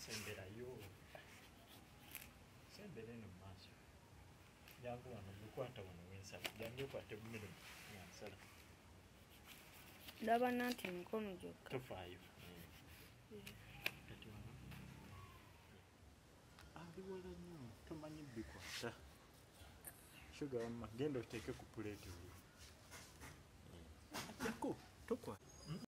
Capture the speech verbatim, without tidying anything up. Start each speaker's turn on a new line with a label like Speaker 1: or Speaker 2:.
Speaker 1: semberayo sembere no maaso jangu wano gukwata wano wensala jangu kwate bumiro yansala
Speaker 2: ndaba nanti mikono gyokka
Speaker 1: tofaayo kati wano ali wala nnyo tomanyi bikwata shuga wamma genda oteeke ku puleeti oli ajjako tokwa